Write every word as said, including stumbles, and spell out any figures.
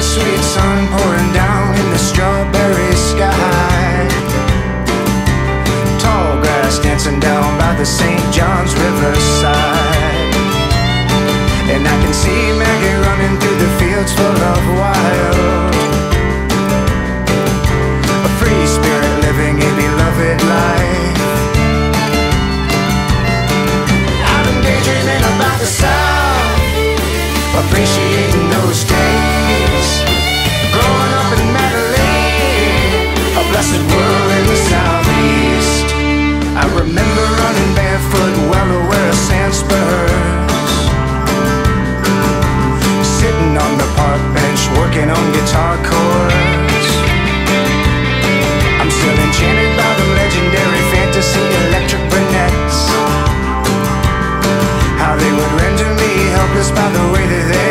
sweet sun pouring down in the strawberry sky. Tall grass dancing down by the Saint John's riverside. And I can see Maggie running through the fields full of wild. A free spirit living a beloved life. I've been daydreaming about the South, appreciating those days. Growing up in Madeline, a blessed world in the Southeast. I remember running barefoot, well aware of sand spurs. Sitting on the park bench, working on guitar chords. I'm still enchanted by the legendary fantasy electric brunettes. How they would render me helpless by the way that they